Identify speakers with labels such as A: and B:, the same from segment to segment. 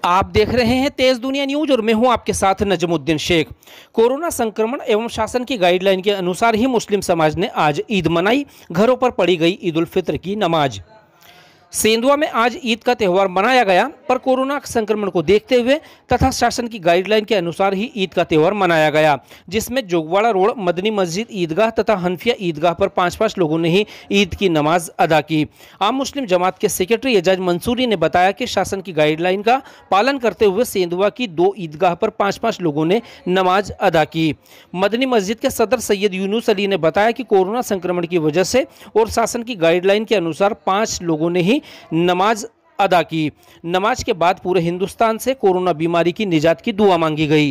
A: आप देख रहे हैं तेज दुनिया न्यूज और मैं हूं आपके साथ नजमुद्दीन शेख। कोरोना संक्रमण एवं शासन की गाइडलाइन के अनुसार ही मुस्लिम समाज ने आज ईद मनाई। घरों पर पढ़ी गई ईद उल फित्र की नमाज। सेंधवा में आज ईद का त्यौहार मनाया गया, पर कोरोना संक्रमण को देखते हुए तथा शासन की गाइडलाइन के अनुसार ही ईद का त्यौहार मनाया गया, जिसमें जोगवाड़ा रोड मदनी मस्जिद ईदगाह तथा हनफिया ईदगाह पर 5-5 लोगों ने ही ईद की नमाज अदा की। आम मुस्लिम जमात के सेक्रेटरी एजाज मंसूरी ने बताया कि शासन की गाइडलाइन का पालन करते हुए सेंधवा की 2 ईदगाह पर 5-5 लोगों ने नमाज अदा की। मदनी मस्जिद के सदर सैयद यूनुस अली ने बताया कि कोरोना संक्रमण की वजह से और शासन की गाइडलाइन के अनुसार 5 लोगों ने ही नमाज अदा की। नमाज के बाद पूरे हिंदुस्तान से कोरोना बीमारी की निजात की दुआ मांगी गई।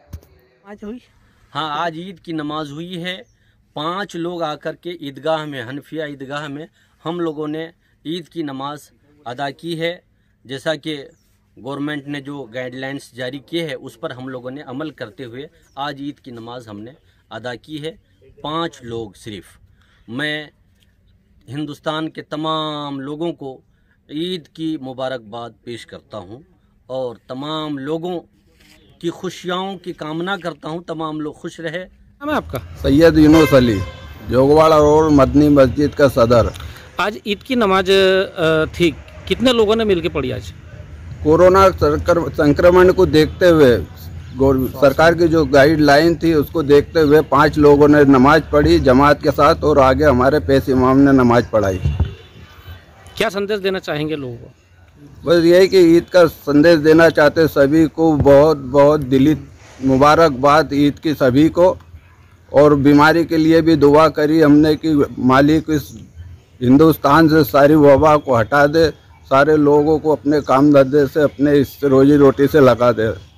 B: आज हुई? हाँ, आज ईद की नमाज हुई है। 5 लोग आकर के ईदगाह में, हनफिया ईदगाह में हम लोगों ने ईद की नमाज अदा की है। जैसा कि गवर्नमेंट ने जो गाइडलाइंस जारी किए हैं उस पर हम लोगों ने अमल करते हुए आज ईद की नमाज हमने अदा की है। 5 लोग सिर्फ। मैं हिंदुस्तान के तमाम लोगों को ईद की मुबारकबाद पेश करता हूं और तमाम लोगों की खुशियों की कामना करता हूं। तमाम लोग खुश रहे।
A: नाम है आपका?
C: सैयद यूनुस अली, जोगवाड़ा रोड मदनी मस्जिद का सदर।
A: आज ईद की नमाज थी, कितने लोगों ने मिलकर पढ़ी आज?
C: कोरोना संक्रमण को देखते हुए सरकार की जो गाइडलाइन थी उसको देखते हुए 5 लोगों ने नमाज पढ़ी जमात के साथ, और आगे हमारे पेश इमाम ने नमाज पढ़ाई।
A: क्या संदेश देना चाहेंगे लोगों को?
C: बस यही कि ईद का संदेश देना चाहते सभी को बहुत बहुत दिली मुबारकबाद ईद की सभी को, और बीमारी के लिए भी दुआ करी हमने कि मालिक इस हिंदुस्तान से सारी वबा को हटा दे, सारे लोगों को अपने काम धंधे से, अपने इस रोजी रोटी से लगा दे।